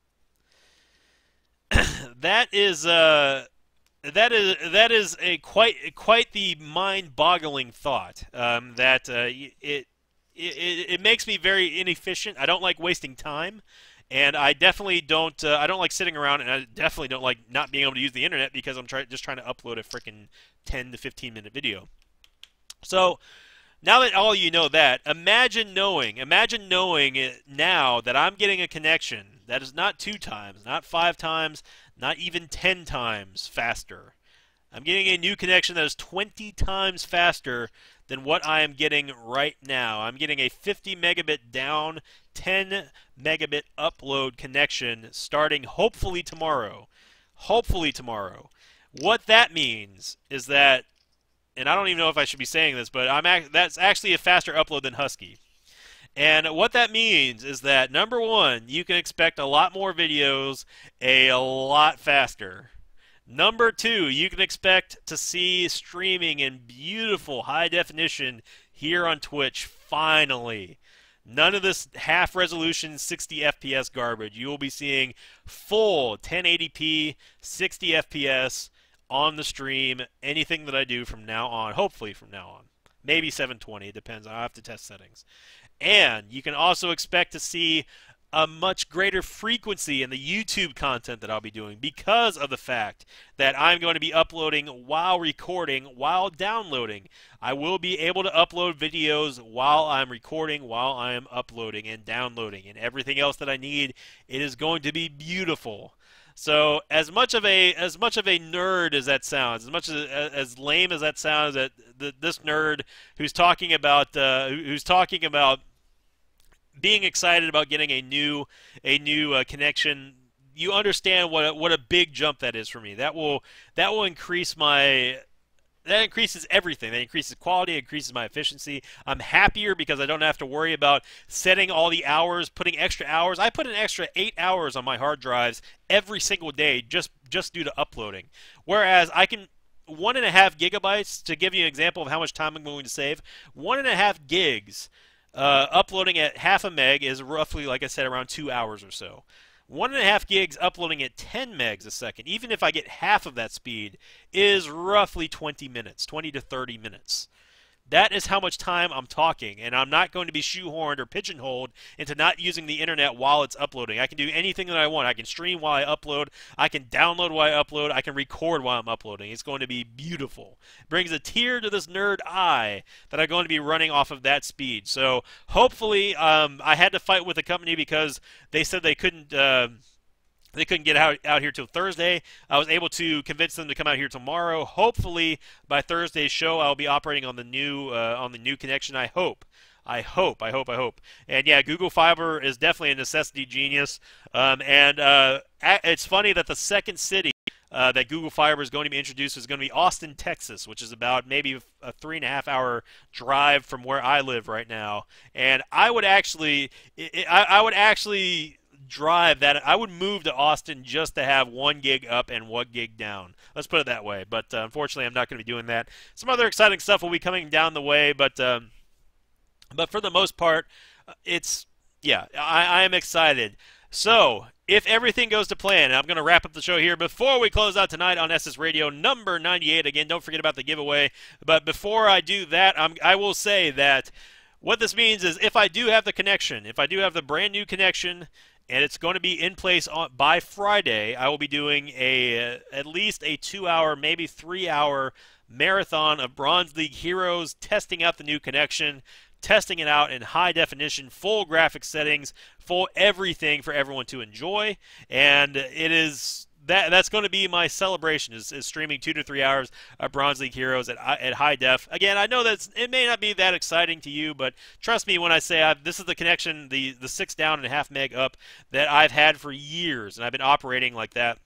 that is uh, that is that is a quite quite the mind-boggling thought. Um, that uh, it. It, it makes me very inefficient. I don't like wasting time, and I definitely don't. Uh, I don't like sitting around, and I definitely don't like not being able to use the internet because I'm try just trying to upload a freaking ten to fifteen minute video. So now that all you know that, imagine knowing, imagine knowing now that I'm getting a connection that is not two times, not five times, not even ten times faster. I'm getting a new connection that is twenty times faster than what I am getting right now. I'm getting a fifty megabit down, ten megabit upload connection starting hopefully tomorrow. Hopefully tomorrow. What that means is that, and I don't even know if I should be saying this, but I'm act that's actually a faster upload than Husky. And what that means is that, number one, you can expect a lot more videos a lot faster. Number two, you can expect to see streaming in beautiful high definition here on Twitch, finally. None of this half-resolution sixty F P S garbage. You will be seeing full ten eighty p, sixty F P S on the stream, anything that I do from now on, hopefully from now on. Maybe seven twenty, it depends. I'll have to test settings. And you can also expect to see a much greater frequency in the YouTube content that I'll be doing because of the fact that I'm going to be uploading while recording, while downloading. I will be able to upload videos while I'm recording, while I'm uploading and downloading, and everything else that I need. It is going to be beautiful. So as much of a as much of a nerd as that sounds, as much as as lame as that sounds, that the, this nerd who's talking about uh, who's talking about being excited about getting a new a new uh, connection, you understand what a, what a big jump that is for me. That will that will increase my That increases everything. That increases quality, increases my efficiency. I'm happier because I don't have to worry about setting all the hours, putting extra hours. I put an extra eight hours on my hard drives every single day just, just due to uploading. Whereas I can, one and a half gigabytes, to give you an example of how much time I'm going to save, one and a half gigs uh, uploading at half a meg is roughly, like I said, around two hours or so. One and a half gigs uploading at ten megs a second, even if I get half of that speed, is roughly twenty minutes, twenty to thirty minutes. That is how much time I'm talking, and I'm not going to be shoehorned or pigeonholed into not using the internet while it's uploading. I can do anything that I want. I can stream while I upload. I can download while I upload. I can record while I'm uploading. It's going to be beautiful. It brings a tear to this nerd eye that I'm going to be running off of that speed. So hopefully, um, I had to fight with the company because they said they couldn't... Uh, They couldn't get out, out here till Thursday. I was able to convince them to come out here tomorrow. Hopefully, by Thursday's show, I'll be operating on the new uh, on the new connection. I hope. I hope. I hope. I hope. And yeah, Google Fiber is definitely a necessity genius. Um, and uh, it's funny that the second city uh, that Google Fiber is going to be introduced is going to be Austin, Texas, which is about maybe a three and a half hour drive from where I live right now. And I would actually, I, I would actually. drive that I would move to Austin just to have one gig up and one gig down. Let's put it that way. But uh, unfortunately, I'm not going to be doing that. Some other exciting stuff will be coming down the way, but um, but for the most part, it's yeah, I, I am excited. So if everything goes to plan, and I'm going to wrap up the show here before we close out tonight on S S Radio number ninety-eight. Again, don't forget about the giveaway. But before I do that, I'm, I will say that what this means is if I do have the connection, if I do have the brand new connection, and it's going to be in place on, by Friday, I will be doing a uh, at least a two-hour, maybe three-hour marathon of Bronze League Heroes, testing out the new connection, testing it out in high definition, full graphic settings, full everything for everyone to enjoy. And it is that that's going to be my celebration, is, is streaming two to three hours of Bronze League Heroes at, at high def. Again, I know that it may not be that exciting to you, but trust me when I say I've, this is the connection, the, the six down and a half meg up that I've had for years, and I've been operating like that.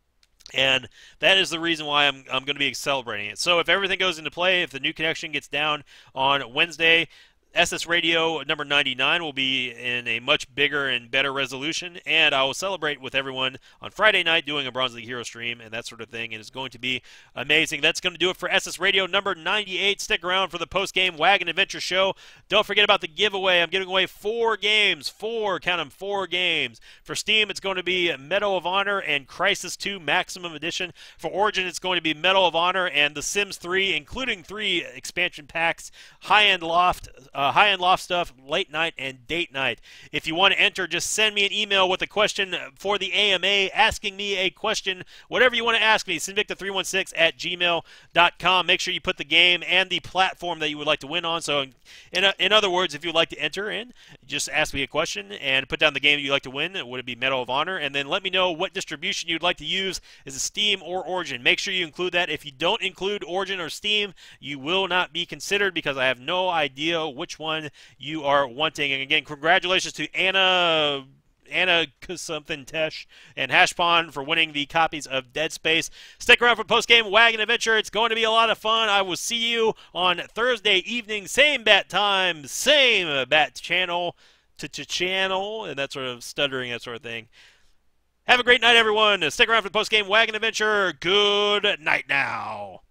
And that is the reason why I'm, I'm going to be celebrating it. So if everything goes into play, if the new connection gets down on Wednesday, S S Radio number ninety-nine will be in a much bigger and better resolution, and I will celebrate with everyone on Friday night doing a Bronze League Hero stream and that sort of thing, and it's going to be amazing. That's going to do it for S S Radio number ninety-eight. Stick around for the post-game Wagon Adventure show. Don't forget about the giveaway. I'm giving away four games, four, count them, four games. For Steam, it's going to be Medal of Honor and Crysis two Maximum Edition. For Origin, it's going to be Medal of Honor and The Sims three, including three expansion packs, High-End Loft, uh, Uh, high-end loft stuff, late night, and date night. If you want to enter, just send me an email with a question for the A M A, asking me a question, whatever you want to ask me, Sinvicta three one six at gmail dot com. Make sure you put the game and the platform that you would like to win on. So, in, a, in other words, if you'd like to enter in, just ask me a question and put down the game you'd like to win. Would it be Medal of Honor? And then let me know what distribution you'd like to use. Is it Steam or Origin? Make sure you include that. If you don't include Origin or Steam, you will not be considered because I have no idea which one you are wanting. And again, congratulations to Anna Anna something Tesh and Hashpon for winning the copies of Dead Space. Stick around for post-game Wagon Adventure. It's going to be a lot of fun. I will see you on Thursday evening, same bat time, same bat channel to channel, and that sort of stuttering, that sort of thing. Have a great night, everyone. Stick around for the post-game Wagon Adventure. Good night now.